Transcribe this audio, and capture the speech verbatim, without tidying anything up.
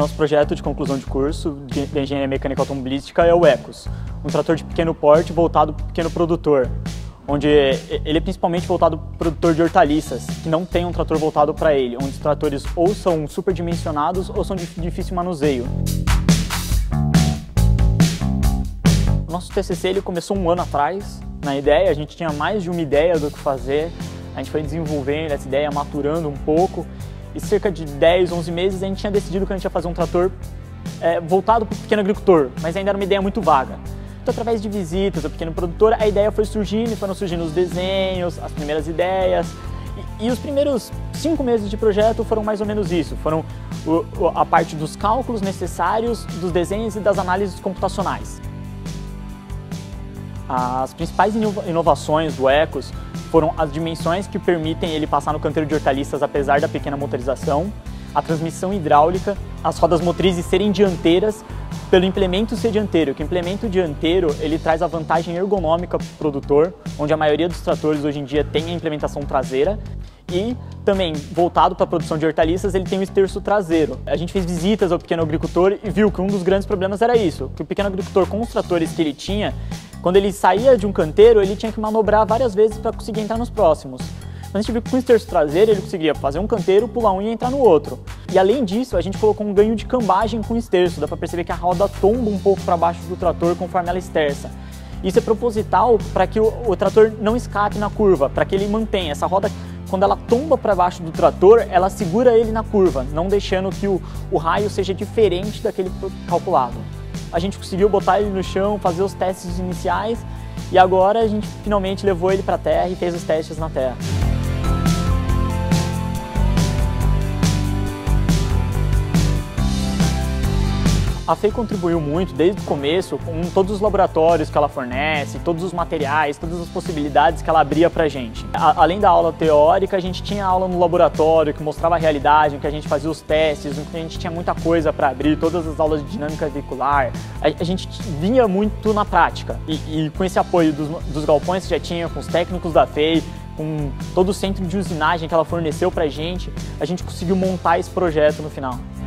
nosso projeto de conclusão de curso de, de Engenharia Mecânica Automobilística é o Ecos, um trator de pequeno porte voltado para o pequeno produtor, onde ele é principalmente voltado para o produtor de hortaliças, que não tem um trator voltado para ele, onde os tratores ou são superdimensionados ou são de difícil manuseio. O nosso T C C ele começou um ano atrás, na ideia, a gente tinha mais de uma ideia do que fazer, a gente foi desenvolvendo essa ideia, maturando um pouco, e cerca de dez, onze meses a gente tinha decidido que a gente ia fazer um trator é, voltado para o pequeno agricultor, mas ainda era uma ideia muito vaga. Então, através de visitas ao pequeno produtor, a ideia foi surgindo, e foram surgindo os desenhos, as primeiras ideias, e, e os primeiros cinco meses de projeto foram mais ou menos isso, foram o, a parte dos cálculos necessários, dos desenhos e das análises computacionais. As principais inovações do Ecos foram as dimensões que permitem ele passar no canteiro de hortaliças apesar da pequena motorização, a transmissão hidráulica, as rodas motrizes serem dianteiras pelo implemento ser dianteiro, que o implemento dianteiro ele traz a vantagem ergonômica para o produtor, onde a maioria dos tratores hoje em dia tem a implementação traseira, e também voltado para a produção de hortaliças ele tem o esterço traseiro. A gente fez visitas ao pequeno agricultor e viu que um dos grandes problemas era isso, que o pequeno agricultor com os tratores que ele tinha, quando ele saía de um canteiro, ele tinha que manobrar várias vezes para conseguir entrar nos próximos. Mas a gente viu que com o esterço traseiro ele conseguia fazer um canteiro, pular um e entrar no outro. E além disso, a gente colocou um ganho de cambagem com o esterço, dá para perceber que a roda tomba um pouco para baixo do trator conforme ela esterça. Isso é proposital para que o, o trator não escape na curva, para que ele mantenha essa roda. Quando ela tomba para baixo do trator, ela segura ele na curva, não deixando que o, o raio seja diferente daquele calculado. A gente conseguiu botar ele no chão, fazer os testes iniciais e agora a gente finalmente levou ele para a terra e fez os testes na terra. A F E I contribuiu muito desde o começo com todos os laboratórios que ela fornece, todos os materiais, todas as possibilidades que ela abria pra gente. A, além da aula teórica, a gente tinha aula no laboratório que mostrava a realidade, em que a gente fazia os testes, em que a gente tinha muita coisa para abrir, todas as aulas de dinâmica veicular. A, a gente vinha muito na prática e, e com esse apoio dos, dos galpões que já tinha, com os técnicos da F E I, com todo o centro de usinagem que ela forneceu pra gente, a gente conseguiu montar esse projeto no final.